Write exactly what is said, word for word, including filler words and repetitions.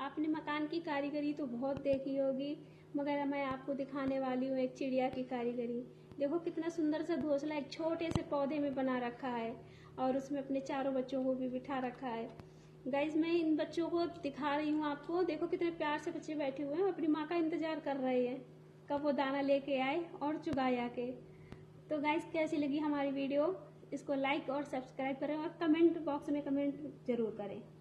आपने मकान की कारीगरी तो बहुत देखी होगी, मगर मैं आपको दिखाने वाली हूँ एक चिड़िया की कारीगरी। देखो कितना सुंदर सा घोंसला एक छोटे से पौधे में बना रखा है और उसमें अपने चारों बच्चों को भी बिठा रखा है। गाइज मैं इन बच्चों को दिखा रही हूँ आपको। देखो कितने प्यार से बच्चे बैठे हुए हैं, अपनी माँ का इंतजार कर रहे हैं कब वो दाना लेके आए और चुगाए आके। तो गाइज कैसी लगी हमारी वीडियो, इसको लाइक और सब्सक्राइब करें और कमेंट बॉक्स में कमेंट जरूर करें।